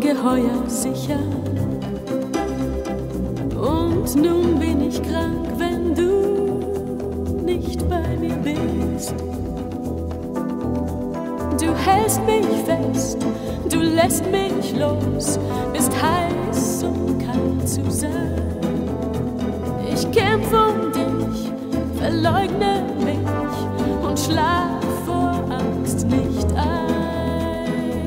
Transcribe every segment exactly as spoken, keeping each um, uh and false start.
ungeheuer sicher. Und nun bin ich krank, wenn du nicht bei mir bist. Du hältst mich fest, du lässt mich los, bist heiß und kalt zu sein. Ich kämpf um dich, verleugne mich und schlaf vor Angst nicht ein.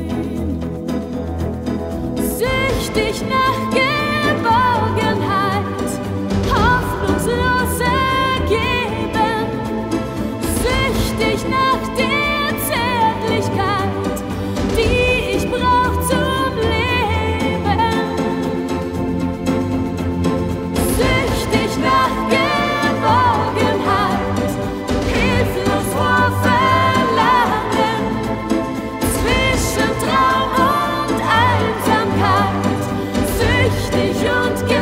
Süchtig nach Geborgenheit, hoffnungslos ergeben, süchtig nach der Zärtlichkeit, die ich brauch zum Leben. Süchtig nach Geborgenheit, hilflos vor Verlangen, zwischen Traum und Einsamkeit, süchtig und gefangen.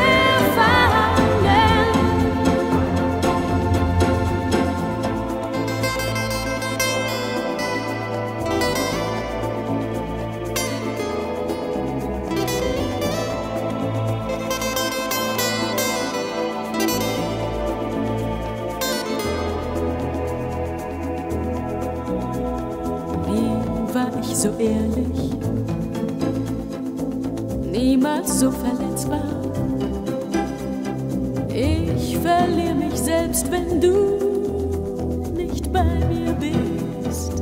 Nie war ich so ehrlich, niemals so verletzbar. Ich verliere mich selbst, wenn du nicht bei mir bist.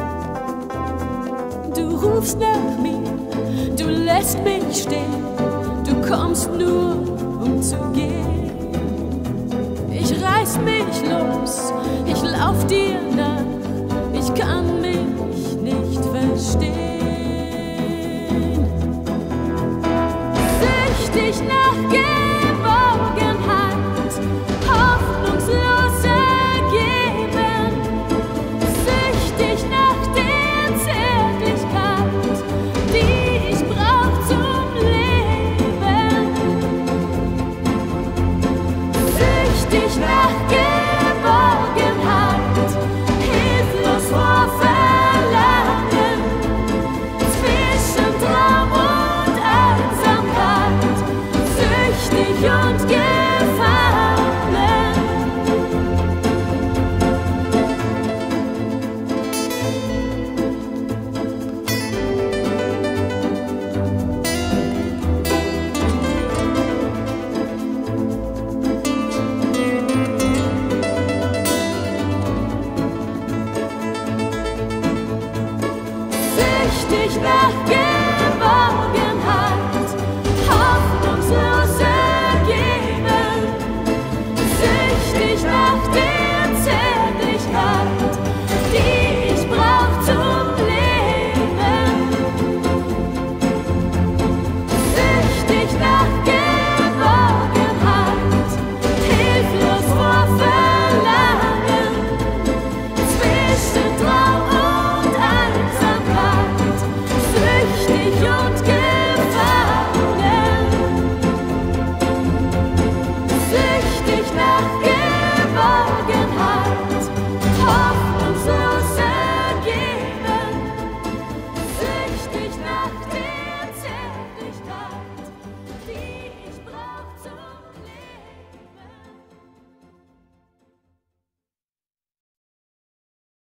Du rufst nach mir, du lässt mich stehen, du kommst nur, um zu gehen. Ich reiß mich los, ich lauf dir nach, ich kann mich nicht verstehen. Süchtig nach Geborgenheit, hoffnungslos ergeben, süchtig nach der Zärtlichkeit, die ich brauch zum Leben. Süchtig nach Geborgenheit, hilflos vor Verlangen, zwischen Traum und Einsamkeit, süchtig und gefangen.